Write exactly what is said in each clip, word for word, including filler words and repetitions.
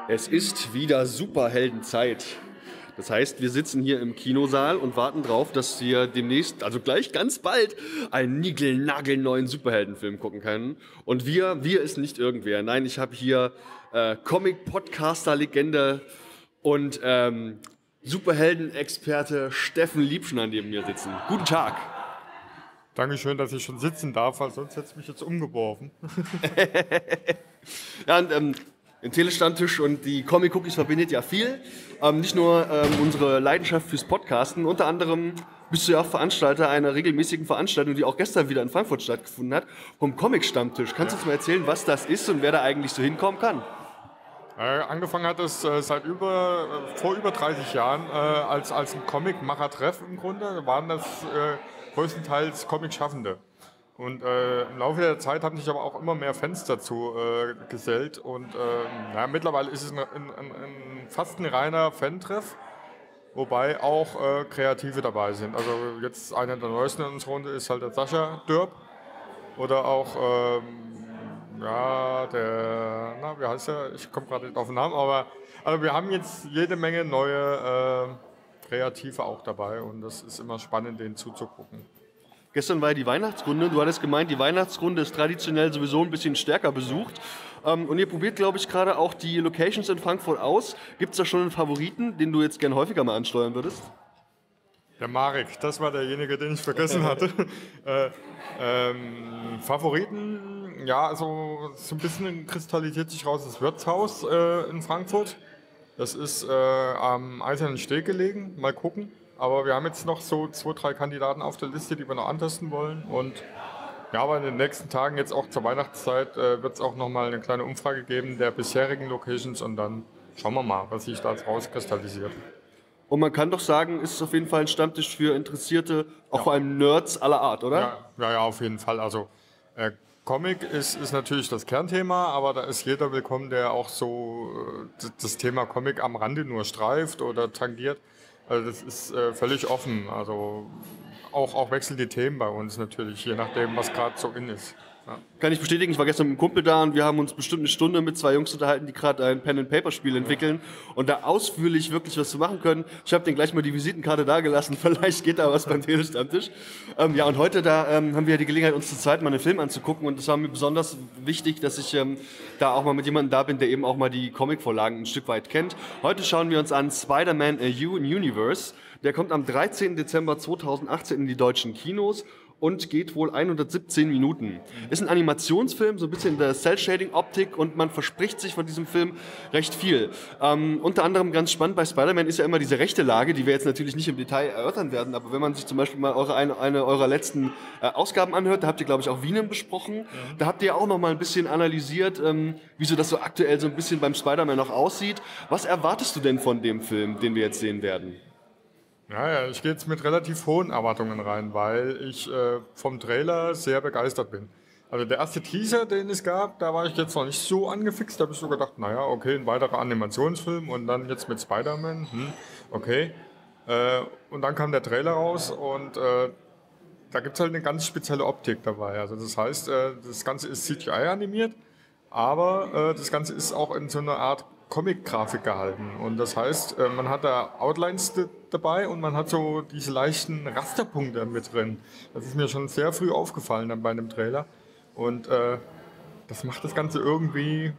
Es ist wieder Superheldenzeit. Das heißt, wir sitzen hier im Kinosaal und warten drauf, dass wir demnächst, also gleich ganz bald, einen niegelnagelneuen Superheldenfilm gucken können. Und wir, wir ist nicht irgendwer. Nein, ich habe hier äh, Comic-Podcaster-Legende und ähm, Superhelden-Experte Steffen Liebschner neben mir sitzen. Guten Tag. Dankeschön, dass ich schon sitzen darf, weil sonst hätte es mich jetzt umgeworfen. Ja, und ähm, den Telestammtisch und die Comic-Cookies verbindet ja viel. Ähm, nicht nur ähm, unsere Leidenschaft fürs Podcasten, unter anderem bist du ja auch Veranstalter einer regelmäßigen Veranstaltung, die auch gestern wieder in Frankfurt stattgefunden hat, vom Comic-Stammtisch. Kannst du uns mal erzählen, was das ist und wer da eigentlich so hinkommen kann? Äh, angefangen hat es äh, seit über, äh, vor über dreißig Jahren äh, als, als ein Comic-Macher-Treff im Grunde. Da waren das äh, größtenteils Comic-Schaffende. Und äh, im Laufe der Zeit haben sich aber auch immer mehr Fans dazu äh, gesellt. Und äh, ja, mittlerweile ist es ein, ein, ein, fast ein reiner Fan-Treff, wobei auch äh, Kreative dabei sind. Also jetzt einer der neuesten in unserer Runde ist halt der Sascha Dörp. Oder auch ähm, ja, der, na, wie heißt der? Ich komme gerade nicht auf den Namen, aber also wir haben jetzt jede Menge neue äh, Kreative auch dabei und das ist immer spannend, denen zuzugucken. Gestern war ja die Weihnachtsrunde. Du hattest gemeint, die Weihnachtsrunde ist traditionell sowieso ein bisschen stärker besucht. Ähm, und ihr probiert, glaube ich, gerade auch die Locations in Frankfurt aus. Gibt es da schon einen Favoriten, den du jetzt gerne häufiger mal ansteuern würdest? Der Marek, das war derjenige, den ich vergessen hatte. äh, ähm, Favoriten, ja, also so ein bisschen kristallisiert sich raus das Wirtshaus äh, in Frankfurt. Das ist äh, am Eisernen Steg gelegen. Mal gucken. Aber wir haben jetzt noch so zwei, drei Kandidaten auf der Liste, die wir noch antesten wollen. Und ja, aber in den nächsten Tagen, jetzt auch zur Weihnachtszeit, äh, wird es auch nochmal eine kleine Umfrage geben der bisherigen Locations. Und dann schauen wir mal, was sich da rauskristallisiert. Und man kann doch sagen, ist es auf jeden Fall ein Stammtisch für Interessierte, auch ja. vor allem Nerds aller Art, oder? Ja, ja, ja auf jeden Fall. Also äh, Comic ist, ist natürlich das Kernthema, aber da ist jeder willkommen, der auch so äh, das Thema Comic am Rande nur streift oder tangiert. Also das ist äh, völlig offen. Also auch, auch wechseln die Themen bei uns natürlich, je nachdem, was gerade so in ist. Ja. Kann ich bestätigen, ich war gestern mit einem Kumpel da und wir haben uns bestimmt eine Stunde mit zwei Jungs unterhalten, die gerade ein Pen-and-Paper-Spiel entwickeln und da ausführlich wirklich was zu machen können. Ich habe denen gleich mal die Visitenkarte dagelassen, vielleicht geht da was beim Telestammtisch. Ähm, ja, und heute da ähm, haben wir die Gelegenheit, uns zu zweit mal einen Film anzugucken und es war mir besonders wichtig, dass ich ähm, da auch mal mit jemandem da bin, der eben auch mal die Comic-Vorlagen ein Stück weit kennt. Heute schauen wir uns an Spider-Man A New Universe. Der kommt am dreizehnten Dezember zweitausendachtzehn in die deutschen Kinos und geht wohl hundertsiebzehn Minuten. Ist ein Animationsfilm, so ein bisschen in der Cell-Shading-Optik und man verspricht sich von diesem Film recht viel. Ähm, unter anderem ganz spannend bei Spider-Man ist ja immer diese rechte Lage, die wir jetzt natürlich nicht im Detail erörtern werden, aber wenn man sich zum Beispiel mal eure, eine, eine eurer letzten äh, Ausgaben anhört, da habt ihr, glaube ich, auch Venom besprochen. Mhm. Da habt ihr auch noch mal ein bisschen analysiert, ähm, wie so das so aktuell so ein bisschen beim Spider-Man noch aussieht. Was erwartest du denn von dem Film, den wir jetzt sehen werden? Ja, ja, ich gehe jetzt mit relativ hohen Erwartungen rein, weil ich äh, vom Trailer sehr begeistert bin. Also der erste Teaser, den es gab, da war ich jetzt noch nicht so angefixt. Da habe ich so gedacht, naja, okay, ein weiterer Animationsfilm und dann jetzt mit Spider-Man, hm, okay. Äh, und dann kam der Trailer raus und äh, da gibt es halt eine ganz spezielle Optik dabei. Also das heißt, äh, das Ganze ist C G I animiert, aber äh, das Ganze ist auch in so einer Art Comic-Grafik gehalten. Und das heißt, man hat da Outlines dabei und man hat so diese leichten Rasterpunkte mit drin. Das ist mir schon sehr früh aufgefallen dann bei einem Trailer. Und äh, das macht das Ganze irgendwie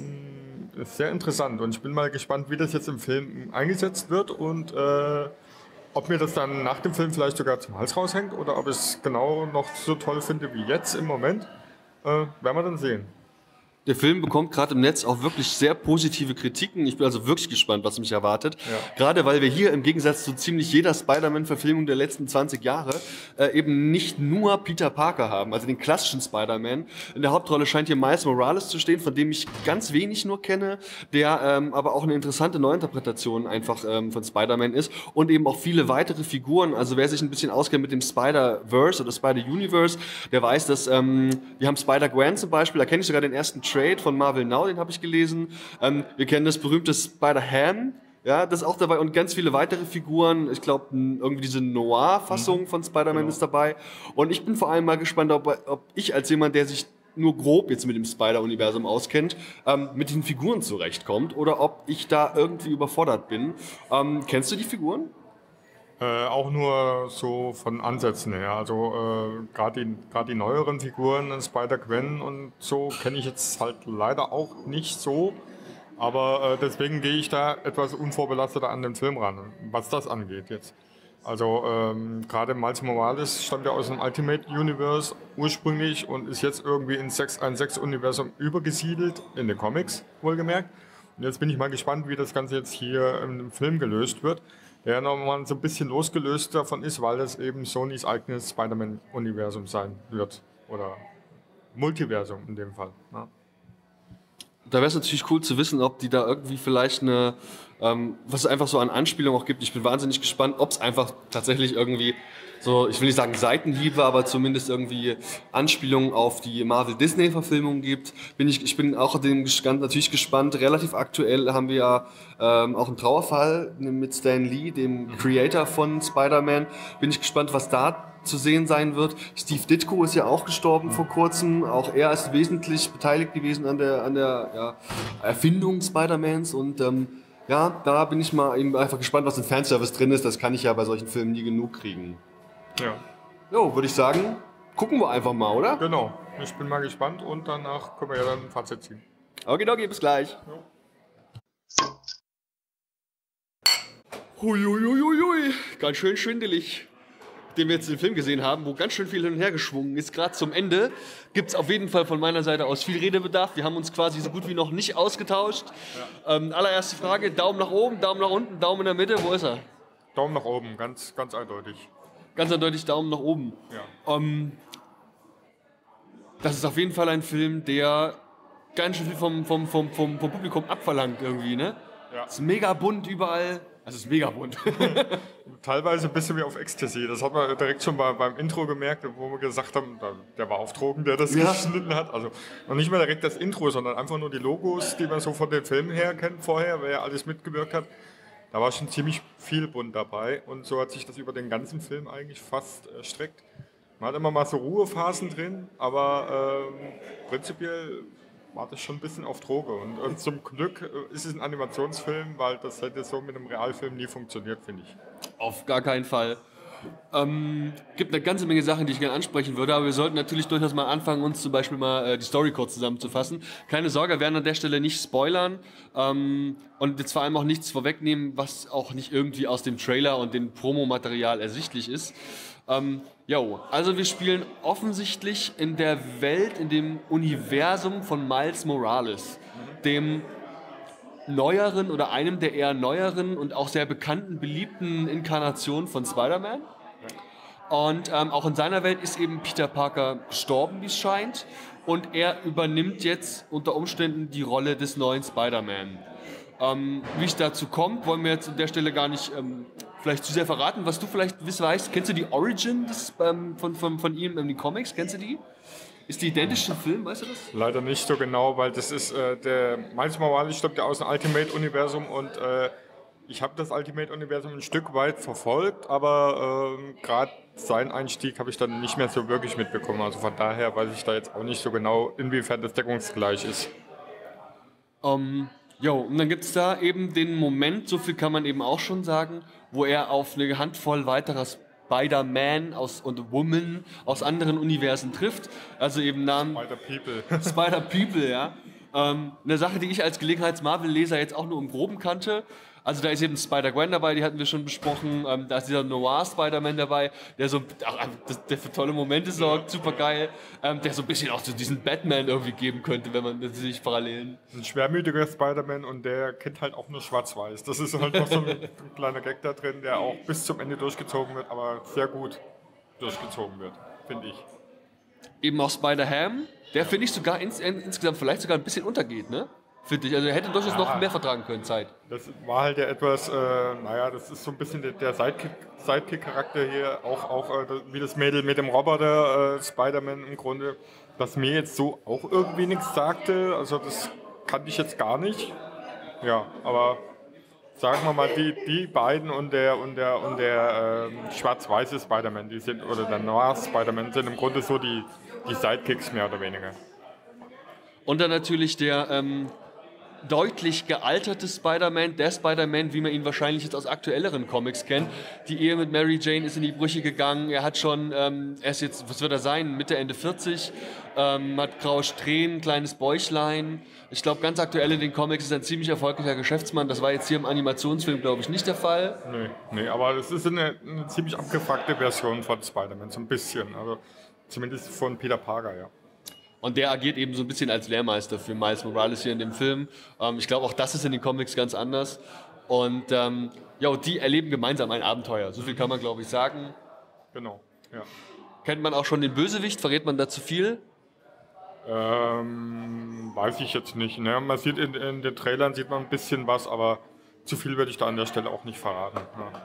mh, sehr interessant. Und ich bin mal gespannt, wie das jetzt im Film eingesetzt wird und äh, ob mir das dann nach dem Film vielleicht sogar zum Hals raushängt oder ob ich es genau noch so toll finde wie jetzt im Moment. Äh, werden wir dann sehen. Der Film bekommt gerade im Netz auch wirklich sehr positive Kritiken. Ich bin also wirklich gespannt, was mich erwartet. Ja. Gerade weil wir hier im Gegensatz zu ziemlich jeder Spider-Man-Verfilmung der letzten zwanzig Jahre äh, eben nicht nur Peter Parker haben, also den klassischen Spider-Man. In der Hauptrolle scheint hier Miles Morales zu stehen, von dem ich ganz wenig nur kenne, der ähm, aber auch eine interessante Neuinterpretation einfach ähm, von Spider-Man ist und eben auch viele weitere Figuren. Also wer sich ein bisschen auskennt mit dem Spider-Verse oder Spider-Universe, der weiß, dass ähm, wir haben Spider-Gwen zum Beispiel, da kenne ich sogar den ersten Trade von Marvel Now, den habe ich gelesen. Ähm, wir kennen das berühmte Spider-Ham, ja, das ist auch dabei und ganz viele weitere Figuren. Ich glaube, irgendwie diese Noir-Fassung mhm. von Spider-Man genau. ist dabei. Und ich bin vor allem mal gespannt, ob, ob ich als jemand, der sich nur grob jetzt mit dem Spider-Universum auskennt, ähm, mit den Figuren zurechtkommt oder ob ich da irgendwie überfordert bin. Ähm, kennst du die Figuren? Äh, auch nur so von Ansätzen her. Also äh, gerade die, grad die neueren Figuren, Spider-Gwen und so, kenne ich jetzt halt leider auch nicht so. Aber äh, deswegen gehe ich da etwas unvorbelasteter an den Film ran, was das angeht jetzt. Also ähm, gerade Miles Morales stammt ja aus dem Ultimate Universe ursprünglich und ist jetzt irgendwie ins sechs eins sechs Universum übergesiedelt, in den Comics wohlgemerkt. Und jetzt bin ich mal gespannt, wie das Ganze jetzt hier im Film gelöst wird. Der nochmal so ein bisschen losgelöst davon ist, weil das eben Sonys eigenes Spider-Man-Universum sein wird. Oder Multiversum in dem Fall. Ne? Da wäre es natürlich cool zu wissen, ob die da irgendwie vielleicht eine, ähm, was es einfach so an Anspielungen auch gibt. Ich bin wahnsinnig gespannt, ob es einfach tatsächlich irgendwie so, ich will nicht sagen Seitenhiebe, aber zumindest irgendwie Anspielungen auf die Marvel-Disney-Verfilmung gibt. Bin ich, ich bin auch dem gespannt, natürlich gespannt. Relativ aktuell haben wir ja ähm, auch einen Trauerfall mit Stan Lee, dem Creator von Spider-Man. Bin ich gespannt, was da zu sehen sein wird. Steve Ditko ist ja auch gestorben vor kurzem. Auch er ist wesentlich beteiligt gewesen an der, an der ja, Erfindung Spider-Mans. Und ähm, ja, da bin ich mal eben einfach gespannt, was im Fanservice drin ist. Das kann ich ja bei solchen Filmen nie genug kriegen. Ja. Jo, würde ich sagen, gucken wir einfach mal, oder? Genau. Ich bin mal gespannt und danach können wir ja dann ein Fazit ziehen. Okay, okay, bis gleich. Huiuiuiui, ganz schön schwindelig. Den wir jetzt den Film gesehen haben, wo ganz schön viel hin und her geschwungen ist. Gerade zum Ende gibt es auf jeden Fall von meiner Seite aus viel Redebedarf. Wir haben uns quasi so gut wie noch nicht ausgetauscht. Ja. Ähm, allererste Frage, Daumen nach oben, Daumen nach unten, Daumen in der Mitte, wo ist er? Daumen nach oben, ganz, ganz eindeutig. Ganz eindeutig Daumen nach oben. Ja. Ähm, das ist auf jeden Fall ein Film, der ganz schön viel vom, vom, vom, vom, vom Publikum abverlangt irgendwie, ne? Ja. Ist mega bunt überall. Also es ist mega bunt. Teilweise ein bisschen wie auf Ecstasy. Das hat man direkt schon bei, beim Intro gemerkt, wo wir gesagt haben, der war auf Drogen, der das ja. geschnitten hat. Also noch nicht mal direkt das Intro, sondern einfach nur die Logos, die man so von den Filmen her kennt vorher, wer ja alles mitgewirkt hat. Da war schon ziemlich viel bunt dabei und so hat sich das über den ganzen Film eigentlich fast erstreckt. Man hat immer mal so Ruhephasen drin, aber ähm, prinzipiell war das schon ein bisschen auf Droge. Und, und zum Glück ist es ein Animationsfilm, weil das hätte so mit einem Realfilm nie funktioniert, finde ich. Auf gar keinen Fall. Ähm, gibt eine ganze Menge Sachen, die ich gerne ansprechen würde, aber wir sollten natürlich durchaus mal anfangen, uns zum Beispiel mal äh, die Story kurz zusammenzufassen. Keine Sorge, wir werden an der Stelle nicht spoilern ähm, und jetzt vor allem auch nichts vorwegnehmen, was auch nicht irgendwie aus dem Trailer und dem Promomaterial ersichtlich ist. Ähm, jo, also wir spielen offensichtlich in der Welt, in dem Universum von Miles Morales, dem neueren oder einem der eher neueren und auch sehr bekannten, beliebten Inkarnationen von Spider-Man. Und ähm, auch in seiner Welt ist eben Peter Parker gestorben, wie es scheint. Und er übernimmt jetzt unter Umständen die Rolle des neuen Spider-Man. Ähm, wie es dazu kommt, wollen wir jetzt an der Stelle gar nicht ähm, vielleicht zu sehr verraten. Was du vielleicht weißt, kennst du die Origin des, ähm, von, von, von ihm in den Comics? Kennst du die? Ist die identisch zum Film, weißt du das? Leider nicht so genau, weil das ist äh, der Miles Morales stammt ja aus dem Ultimate-Universum und äh, ich habe das Ultimate-Universum ein Stück weit verfolgt, aber äh, gerade seinen Einstieg habe ich dann nicht mehr so wirklich mitbekommen. Also von daher weiß ich da jetzt auch nicht so genau, inwiefern das deckungsgleich ist. Um, jo, und dann gibt es da eben den Moment, so viel kann man eben auch schon sagen, wo er auf eine Handvoll weiterer Spider-Man aus, und Woman aus anderen Universen trifft. Also eben Namen Spider-People. Spider-People, ja. Ähm, eine Sache, die ich als Gelegenheits-Marvel-Leser jetzt auch nur im Groben kannte. Also da ist eben Spider-Gwen dabei, die hatten wir schon besprochen. Ähm, da ist dieser Noir-Spider-Man dabei, der so ach, das, der für tolle Momente sorgt, super geil. Ähm, der so ein bisschen auch so diesen Batman irgendwie geben könnte, wenn man sich Parallelen. Ein schwermütiger Spider-Man und der kennt halt auch nur Schwarz-Weiß. Das ist halt noch so ein, ein kleiner Gag da drin, der auch bis zum Ende durchgezogen wird, aber sehr gut durchgezogen wird, finde ich. Eben auch Spider-Ham, der finde ich sogar ins, insgesamt vielleicht sogar ein bisschen untergeht, ne? Finde ich. Also er hätte durchaus ja. noch mehr vertragen können, Zeit. Das war halt ja etwas, äh, naja, das ist so ein bisschen der, der Sidekick, Sidekick-Charakter hier, auch, auch äh, wie das Mädel mit dem Roboter, äh, Spider-Man im Grunde, das mir jetzt so auch irgendwie nichts sagte, also das kannte ich jetzt gar nicht. Ja, aber sagen wir mal, die, die beiden und der, und der, und der ähm, schwarz-weiße Spider-Man, die sind, oder der Noir Spider-Man sind im Grunde so die, die Sidekicks mehr oder weniger. Und dann natürlich der ähm, deutlich gealterte Spider-Man, der Spider-Man, wie man ihn wahrscheinlich jetzt aus aktuelleren Comics kennt. Die Ehe mit Mary Jane ist in die Brüche gegangen. Er hat schon, ähm, er ist jetzt, was wird er sein, Mitte, Ende vierzig, ähm, hat graue Strähnen, kleines Bäuchlein. Ich glaube, ganz aktuell in den Comics ist er ein ziemlich erfolgreicher Geschäftsmann. Das war jetzt hier im Animationsfilm, glaube ich, nicht der Fall. Nee, nee, aber es ist eine, eine ziemlich abgefuckte Version von Spider-Man, so ein bisschen. Also zumindest von Peter Parker, ja. Und der agiert eben so ein bisschen als Lehrmeister für Miles Morales hier in dem Film. Ähm, ich glaube, auch das ist in den Comics ganz anders. Und ähm, ja, und die erleben gemeinsam ein Abenteuer. So viel kann man, glaube ich, sagen. Genau, ja. Kennt man auch schon den Bösewicht? Verrät man da zu viel? Ähm, weiß ich jetzt nicht. Ne? Man sieht in, in den Trailern sieht man ein bisschen was, aber zu viel würde ich da an der Stelle auch nicht verraten.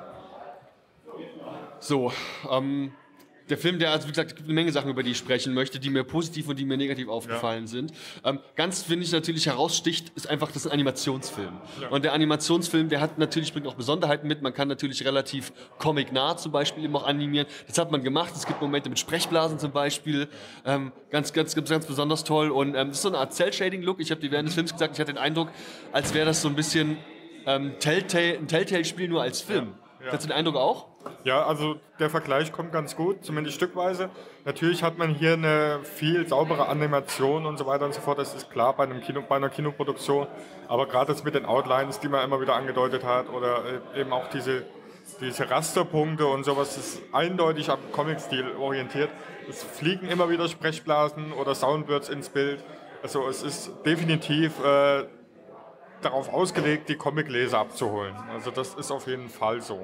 Ja. So, ähm... Der Film, der, also wie gesagt, es gibt eine Menge Sachen, über die ich sprechen möchte, die mir positiv und die mir negativ aufgefallen ja. sind. Ähm, ganz, finde ich, natürlich heraussticht, ist einfach, das ist ein Animationsfilm. Ja. Und der Animationsfilm, der hat natürlich, bringt auch Besonderheiten mit. Man kann natürlich relativ comic-nah zum Beispiel eben auch animieren. Das hat man gemacht. Es gibt Momente mit Sprechblasen zum Beispiel. Ähm, ganz, ganz, ganz, ganz besonders toll. Und ähm, das ist so eine Art Cell-Shading-Look. Ich habe dir während des Films gesagt, ich hatte den Eindruck, als wäre das so ein bisschen ähm, Telltale, ein Telltale-Spiel nur als Film. Ja. Ja. Hast du den Eindruck auch? Ja, also der Vergleich kommt ganz gut, zumindest stückweise. Natürlich hat man hier eine viel saubere Animation und so weiter und so fort, das ist klar bei, einem Kino, bei einer Kinoproduktion. Aber gerade das mit den Outlines, die man immer wieder angedeutet hat, oder eben auch diese, diese Rasterpunkte und sowas, ist eindeutig am Comic-Stil orientiert. Es fliegen immer wieder Sprechblasen oder Soundbirds ins Bild. Also es ist definitiv äh, darauf ausgelegt, die Comicleser abzuholen. Also das ist auf jeden Fall so.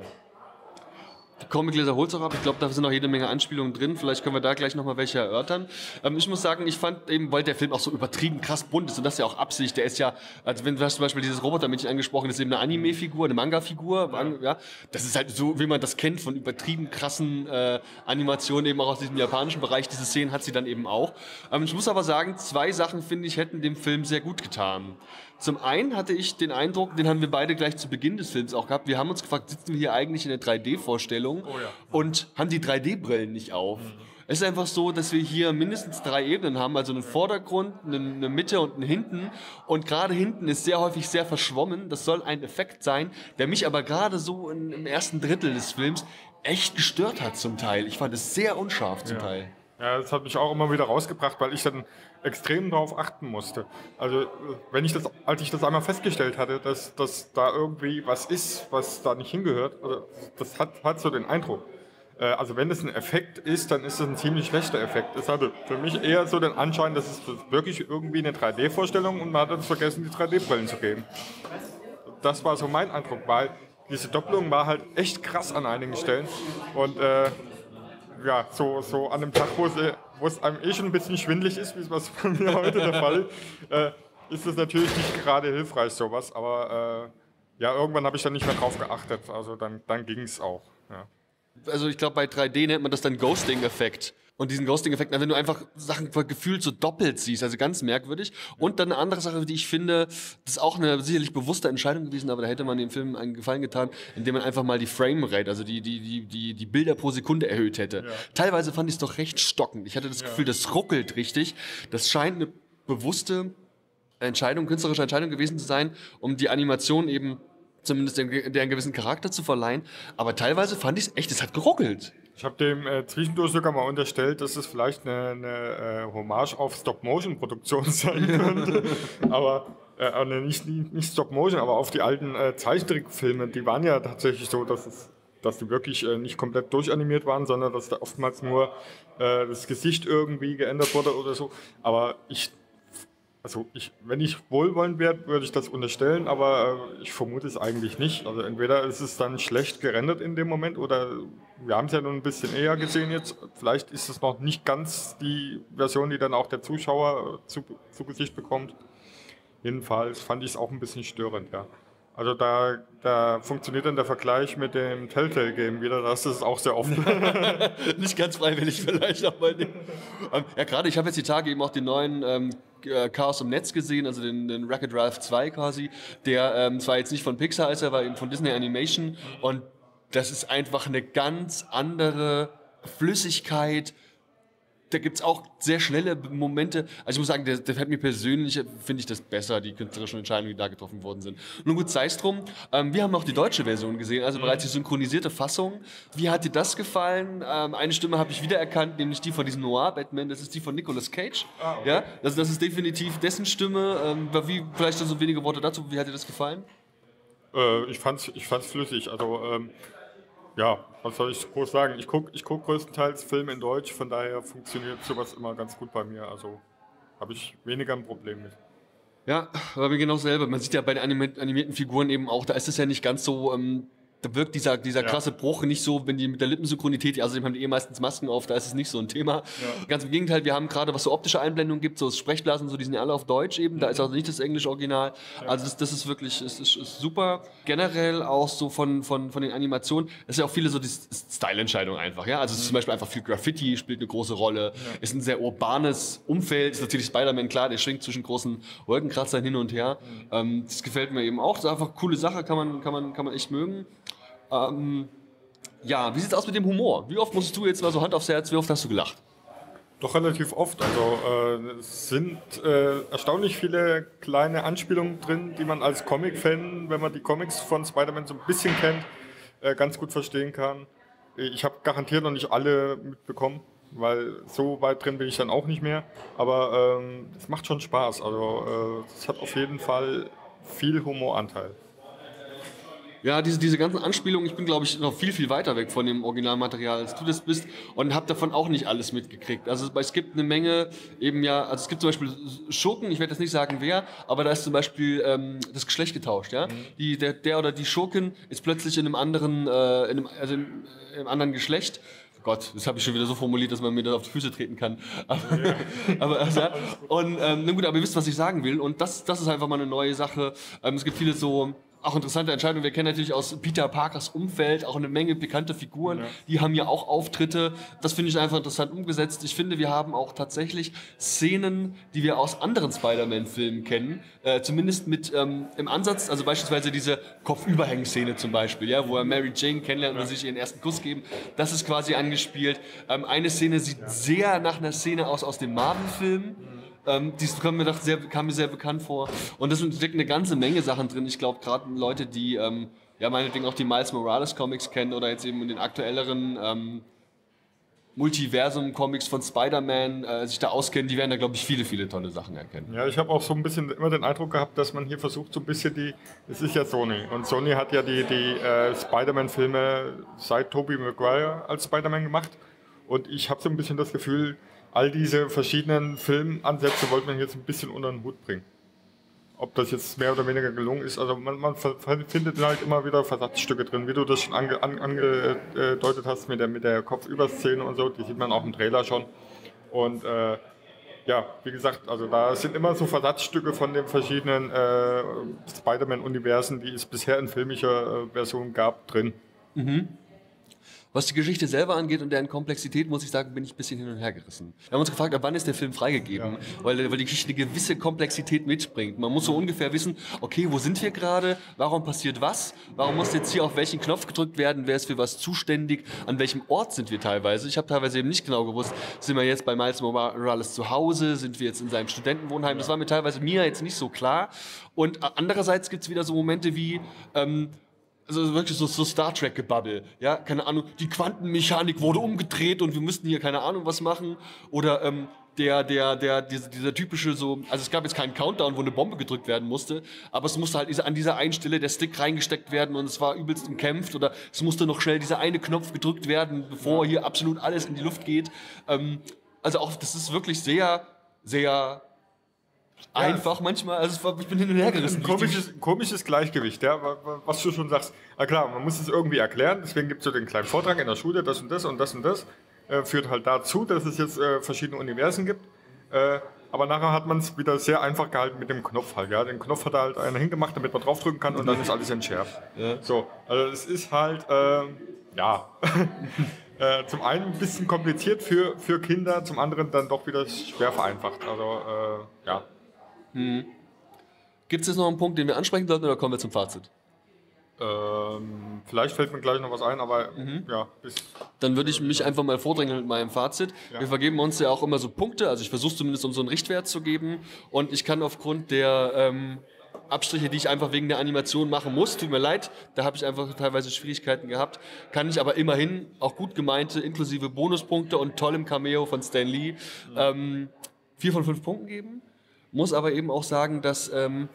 Die Comicleser holt es auch ab. Ich glaube, da sind noch jede Menge Anspielungen drin. Vielleicht können wir da gleich nochmal welche erörtern. Ähm, ich muss sagen, ich fand eben, weil der Film auch so übertrieben krass bunt ist und das ist ja auch Absicht. Der ist ja, also wenn du hast zum Beispiel dieses Robotermännchen angesprochen, das ist eben eine Anime-Figur, eine Manga-Figur. Ja. ja. Das ist halt so, wie man das kennt von übertrieben krassen äh, Animationen, eben auch aus diesem japanischen Bereich. Diese Szenen hat sie dann eben auch. Ähm, ich muss aber sagen, zwei Sachen, finde ich, hätten dem Film sehr gut getan. Zum einen hatte ich den Eindruck, den haben wir beide gleich zu Beginn des Films auch gehabt, wir haben uns gefragt, sitzen wir hier eigentlich in der drei D-Vorstellung oh ja. und haben die drei D-Brillen nicht auf. Mhm. Es ist einfach so, dass wir hier mindestens drei Ebenen haben, also einen Vordergrund, eine Mitte und einen Hinten. Und gerade hinten ist sehr häufig sehr verschwommen. Das soll ein Effekt sein, der mich aber gerade so im ersten Drittel des Films echt gestört hat zum Teil. Ich fand es sehr unscharf zum ja. Teil. Ja, das hat mich auch immer wieder rausgebracht, weil ich dann extrem darauf achten musste. Also wenn ich das, als ich das einmal festgestellt hatte, dass, dass da irgendwie was ist, was da nicht hingehört, also das hat, hat so den Eindruck. Äh, also wenn das ein Effekt ist, dann ist das ein ziemlich schlechter Effekt. Es hatte für mich eher so den Anschein, dass es wirklich irgendwie eine drei D-Vorstellung und man hat uns vergessen, die drei D-Brillen zu geben. Das war so mein Eindruck, weil diese Doppelung war halt echt krass an einigen Stellen und äh, ja, so, so an einem Tag, wo es, wo es einem eh schon ein bisschen schwindelig ist, wie es was bei mir heute der Fall ist, äh, ist es natürlich nicht gerade hilfreich, sowas. Aber äh, ja, irgendwann habe ich dann nicht mehr drauf geachtet. Also dann, dann ging es auch. Ja. Also ich glaube, bei drei D nennt man das dann Ghosting-Effekt. Und diesen Ghosting-Effekt, wenn du einfach Sachen gefühlt so doppelt siehst, also ganz merkwürdig. Und dann eine andere Sache, die ich finde, das ist auch eine sicherlich bewusste Entscheidung gewesen, aber da hätte man dem Film einen Gefallen getan, indem man einfach mal die Framerate, also die, die, die, die, die Bilder pro Sekunde erhöht hätte. Ja. Teilweise fand ich es doch recht stockend. Ich hatte das ja. Gefühl, das ruckelt richtig. Das scheint eine bewusste Entscheidung, künstlerische Entscheidung gewesen zu sein, um die Animation eben zumindest der einen gewissen Charakter zu verleihen. Aber teilweise fand ich es echt, es hat geruckelt. Ich habe dem äh, zwischendurch sogar mal unterstellt, dass es vielleicht eine, eine äh, Hommage auf Stop-Motion-Produktion sein könnte. aber äh, nicht, nicht Stop-Motion, aber auf die alten äh, Zeichentrickfilme. Die waren ja tatsächlich so, dass, es, dass die wirklich äh, nicht komplett durchanimiert waren, sondern dass da oftmals nur äh, das Gesicht irgendwie geändert wurde oder so. Aber ich Also ich, wenn ich wohlwollend wäre, würde ich das unterstellen, aber äh, ich vermute es eigentlich nicht. Also entweder ist es dann schlecht gerendert in dem Moment oder wir haben es ja nun ein bisschen eher gesehen jetzt. Vielleicht ist es noch nicht ganz die Version, die dann auch der Zuschauer zu, zu Gesicht bekommt. Jedenfalls fand ich es auch ein bisschen störend, ja. Also da, da funktioniert dann der Vergleich mit dem Telltale-Game wieder, das ist auch sehr oft. Nicht ganz freiwillig vielleicht, aber ähm, ja, gerade ich habe jetzt die Tage eben auch den neuen ähm, Chaos im Netz gesehen, also den, den Wreck-It Ralph zwei quasi, der ähm, zwar jetzt nicht von Pixar ist, aber eben von Disney Animation und das ist einfach eine ganz andere Flüssigkeit, da gibt's auch sehr schnelle Momente. Also ich muss sagen, der, der fällt mir persönlich, finde ich das besser, die künstlerischen Entscheidungen, die da getroffen worden sind. Nun gut, sei es drum. Ähm, wir haben noch die deutsche Version gesehen, also bereits die synchronisierte Fassung. Wie hat dir das gefallen? Ähm, eine Stimme habe ich wiedererkannt, nämlich die von diesem Noir-Batman, das ist die von Nicolas Cage. Ah, okay. Ja, also das ist definitiv dessen Stimme. Ähm, wie, vielleicht so wenige Worte dazu, wie hat dir das gefallen? Äh, ich fand's, ich fand's flüssig, also... Ähm Ja, was soll ich groß sagen? Ich gucke ich guck größtenteils Filme in Deutsch, von daher funktioniert sowas immer ganz gut bei mir. Also habe ich weniger ein Problem mit. Ja, aber mir genau selber. Man sieht ja bei den animierten Figuren eben auch, da ist es ja nicht ganz so... Ähm Da wirkt dieser, dieser ja. krasse Bruch nicht so, wenn die mit der Lippensynchronität, also haben die eh meistens Masken auf, da ist es nicht so ein Thema. Ja. Ganz im Gegenteil, wir haben gerade, was so optische Einblendungen gibt, so Sprechblasen, so, die sind ja alle auf Deutsch eben, mhm. da ist also nicht das englische Original. Ja. Also das, das ist wirklich, ist, ist, ist super. Generell auch so von, von, von den Animationen, das ist ja auch viele so die Style-Entscheidungen einfach, ja. Also es ist mhm. zum Beispiel einfach viel Graffiti, spielt eine große Rolle, ja. ist ein sehr urbanes Umfeld, ist natürlich Spider-Man, klar, der schwingt zwischen großen Wolkenkratzern hin und her. Mhm. Ähm, das gefällt mir eben auch, das ist einfach eine coole Sache, kann man, kann man, kann man echt mögen. Ähm, ja, wie sieht's aus mit dem Humor? Wie oft musstest du jetzt mal so Hand aufs Herz, wie oft hast du gelacht? Doch relativ oft. Also äh, es sind äh, erstaunlich viele kleine Anspielungen drin, die man als Comic-Fan, wenn man die Comics von Spider-Man so ein bisschen kennt, äh, ganz gut verstehen kann. Ich habe garantiert noch nicht alle mitbekommen, weil so weit drin bin ich dann auch nicht mehr. Aber ähm, es macht schon Spaß. Also es äh, hat auf jeden Fall viel Humoranteil. Ja, diese, diese ganzen Anspielungen, ich bin, glaube ich, noch viel, viel weiter weg von dem Originalmaterial, als du das bist und habe davon auch nicht alles mitgekriegt. Also es gibt eine Menge eben ja, also es gibt zum Beispiel Schurken, ich werde jetzt nicht sagen wer, aber da ist zum Beispiel ähm, das Geschlecht getauscht, ja. Mhm. Die, der, der oder die Schurkin ist plötzlich in einem anderen, äh, in einem, also im, im anderen Geschlecht. Gott, das habe ich schon wieder so formuliert, dass man mir das auf die Füße treten kann. Aber, ja. aber also, ja. Und ähm, na gut, aber ihr wisst, was ich sagen will. Und das, das ist einfach mal eine neue Sache. Ähm, es gibt viele so auch interessante Entscheidungen. Wir kennen natürlich aus Peter Parkers Umfeld auch eine Menge bekannte Figuren. Ja. Die haben ja auch Auftritte. Das finde ich einfach interessant umgesetzt. Ich finde, wir haben auch tatsächlich Szenen, die wir aus anderen Spider-Man-Filmen kennen. Äh, zumindest mit ähm, im Ansatz, also beispielsweise diese Kopfüberhängen-Szene zum Beispiel, ja, wo er Mary Jane kennenlernt und sich ihren ersten Kuss geben. Das ist quasi angespielt. Ähm, eine Szene sieht ja. sehr nach einer Szene aus aus dem Marvel-Film. Ähm, die kam mir, sehr, kam mir sehr bekannt vor. Und das steckt eine ganze Menge Sachen drin. Ich glaube, gerade Leute, die ähm, ja meinetwegen auch die Miles Morales Comics kennen oder jetzt eben in den aktuelleren ähm, Multiversum-Comics von Spider-Man äh, sich da auskennen, die werden da, glaube ich, viele, viele tolle Sachen erkennen. Ja, ich habe auch so ein bisschen immer den Eindruck gehabt, dass man hier versucht, so ein bisschen die, es ist ja Sony, und Sony hat ja die, die äh, Spider-Man-Filme seit Tobey Maguire als Spider-Man gemacht. Und ich habe so ein bisschen das Gefühl, all diese verschiedenen Filmansätze wollte man jetzt ein bisschen unter den Hut bringen. Ob das jetzt mehr oder weniger gelungen ist, also man, man findet halt immer wieder Versatzstücke drin, wie du das schon ange, an, angedeutet hast mit der, mit der Kopfüberszene und so, die sieht man auch im Trailer schon. Und äh, ja, wie gesagt, also da sind immer so Versatzstücke von den verschiedenen äh, Spider-Man-Universen, die es bisher in filmischer äh, Version gab, drin. Mhm. Was die Geschichte selber angeht und deren Komplexität, muss ich sagen, bin ich ein bisschen hin und her gerissen. Wir haben uns gefragt, ab wann ist der Film freigegeben? Ja. Weil, weil die Geschichte eine gewisse Komplexität mitbringt. Man muss so ungefähr wissen, okay, wo sind wir gerade? Warum passiert was? Warum muss jetzt hier auf welchen Knopf gedrückt werden? Wer ist für was zuständig? An welchem Ort sind wir teilweise? Ich habe teilweise eben nicht genau gewusst, sind wir jetzt bei Miles Morales zu Hause? Sind wir jetzt in seinem Studentenwohnheim? Das war mir teilweise mir jetzt nicht so klar. Und andererseits gibt es wieder so Momente wie... Ähm, Also wirklich so, so Star Trek-Gebabbel, ja, keine Ahnung, die Quantenmechanik wurde umgedreht und wir müssten hier keine Ahnung was machen oder ähm, der, der, der, dieser, dieser typische so, also es gab jetzt keinen Countdown, wo eine Bombe gedrückt werden musste, aber es musste halt an dieser einen Stelle der Stick reingesteckt werden und es war übelst umkämpft oder es musste noch schnell dieser eine Knopf gedrückt werden, bevor hier absolut alles in die Luft geht. Ähm, also auch, das ist wirklich sehr, sehr... Einfach ja. manchmal, also ich bin hin und her gerissen. Ein komisches, komisches Gleichgewicht, ja, was du schon sagst. Na klar, man muss es irgendwie erklären, deswegen gibt es so den kleinen Vortrag in der Schule, das und das und das und das, äh, führt halt dazu, dass es jetzt äh, verschiedene Universen gibt. Äh, aber nachher hat man es wieder sehr einfach gehalten mit dem Knopf halt, ja. Den Knopf hat da halt einer hingemacht, damit man draufdrücken kann und dann ist alles entschärft. Ja. So, also es ist halt, äh, ja... Äh, zum einen ein bisschen kompliziert für, für Kinder, zum anderen dann doch wieder schwer vereinfacht. Also, äh, ja. Hm. Gibt es jetzt noch einen Punkt, den wir ansprechen sollten, oder kommen wir zum Fazit? Ähm, vielleicht fällt mir gleich noch was ein, aber mhm. ja. Bis Dann würde ich mich einfach mal vordrängeln mit meinem Fazit. Ja. Wir vergeben uns ja auch immer so Punkte, also ich versuche zumindest um so einen Richtwert zu geben und ich kann aufgrund der ähm, Abstriche, die ich einfach wegen der Animation machen muss, tut mir leid, da habe ich einfach teilweise Schwierigkeiten gehabt, kann ich aber immerhin auch gut gemeinte, inklusive Bonuspunkte und tollem Cameo von Stan Lee, mhm. ähm, vier von fünf Punkten geben. Muss aber eben auch sagen, dass ähm,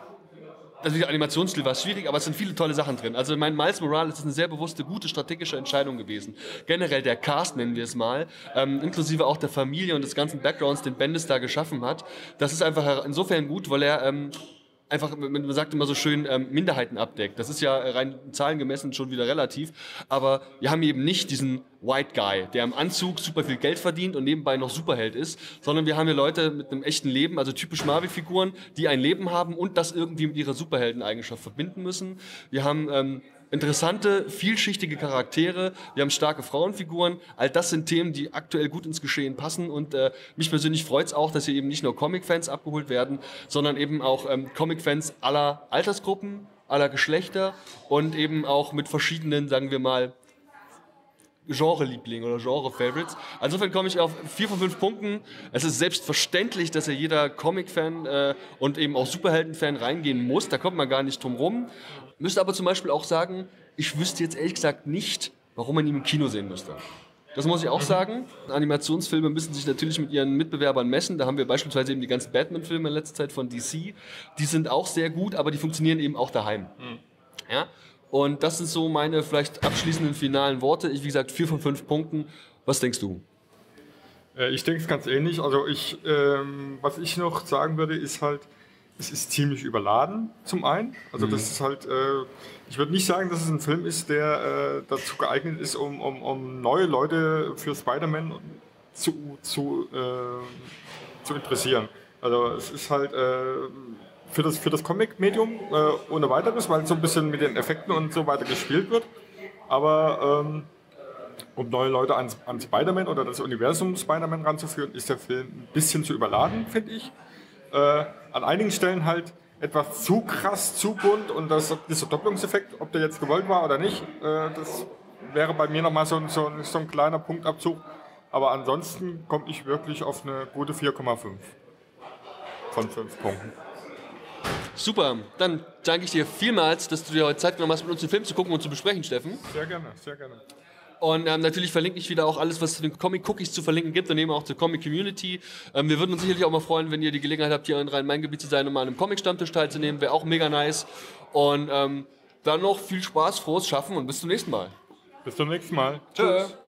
also der Animationsstil war schwierig, aber es sind viele tolle Sachen drin. Also mein Miles Morales ist eine sehr bewusste, gute strategische Entscheidung gewesen. Generell der Cast, nennen wir es mal, ähm, inklusive auch der Familie und des ganzen Backgrounds, den Bendis da geschaffen hat. Das ist einfach insofern gut, weil er ähm, einfach, man sagt immer so schön, ähm, Minderheiten abdeckt. Das ist ja rein zahlengemessen schon wieder relativ, aber wir haben eben nicht diesen White Guy, der im Anzug super viel Geld verdient und nebenbei noch Superheld ist, sondern wir haben hier Leute mit einem echten Leben, also typisch Marvel-Figuren, die ein Leben haben und das irgendwie mit ihrer Superheldeneigenschaft verbinden müssen. Wir haben ähm, interessante, vielschichtige Charaktere, wir haben starke Frauenfiguren, all das sind Themen, die aktuell gut ins Geschehen passen und äh, mich persönlich freut es auch, dass hier eben nicht nur Comic-Fans abgeholt werden, sondern eben auch ähm, Comic-Fans aller Altersgruppen, aller Geschlechter und eben auch mit verschiedenen, sagen wir mal, Genre-Liebling oder Genre-Favorites. Insofern komme ich auf vier von fünf Punkten. Es ist selbstverständlich, dass ja jeder Comic-Fan äh, und eben auch Superhelden-Fan reingehen muss. Da kommt man gar nicht drum rum. Müsste aber zum Beispiel auch sagen, ich wüsste jetzt ehrlich gesagt nicht, warum man ihn im Kino sehen müsste. Das muss ich auch sagen. Animationsfilme müssen sich natürlich mit ihren Mitbewerbern messen. Da haben wir beispielsweise eben die ganzen Batman-Filme in letzter Zeit von D C. Die sind auch sehr gut, aber die funktionieren eben auch daheim. Mhm. Ja? Und das sind so meine vielleicht abschließenden finalen Worte. Ich, wie gesagt, vier von fünf Punkten. Was denkst du? Äh, ich denke es ganz ähnlich. Also ich, ähm, was ich noch sagen würde, ist halt, es ist ziemlich überladen, zum einen. Also mhm. das ist halt, äh, ich würde nicht sagen, dass es ein Film ist, der äh, dazu geeignet ist, um, um, um neue Leute für Spider-Man zu, zu, äh, zu interessieren. Also es ist halt äh, für das, für das Comic-Medium äh, ohne weiteres, weil so ein bisschen mit den Effekten und so weiter gespielt wird. Aber ähm, um neue Leute an, an Spider-Man oder das Universum Spider-Man ranzuführen, ist der Film ein bisschen zu überladen, finde ich. Äh, an einigen Stellen halt etwas zu krass, zu bunt und das, dieser Doppelungseffekt, ob der jetzt gewollt war oder nicht, äh, das wäre bei mir nochmal so, so, so ein kleiner Punktabzug. Aber ansonsten komme ich wirklich auf eine gute vier Komma fünf von fünf Punkten. Super, dann danke ich dir vielmals, dass du dir heute Zeit genommen hast, mit uns den Film zu gucken und zu besprechen, Steffen. Sehr gerne, sehr gerne. Und ähm, natürlich verlinke ich wieder auch alles, was es zu den Comic-Cookies zu verlinken gibt und eben auch zur Comic-Community. Ähm, wir würden uns sicherlich auch mal freuen, wenn ihr die Gelegenheit habt, hier in Rhein-Main-Gebiet zu sein und mal an einem Comic-Stammtisch teilzunehmen. Wäre auch mega nice. Und ähm, dann noch viel Spaß, frohes Schaffen und bis zum nächsten Mal. Bis zum nächsten Mal. Tschüss.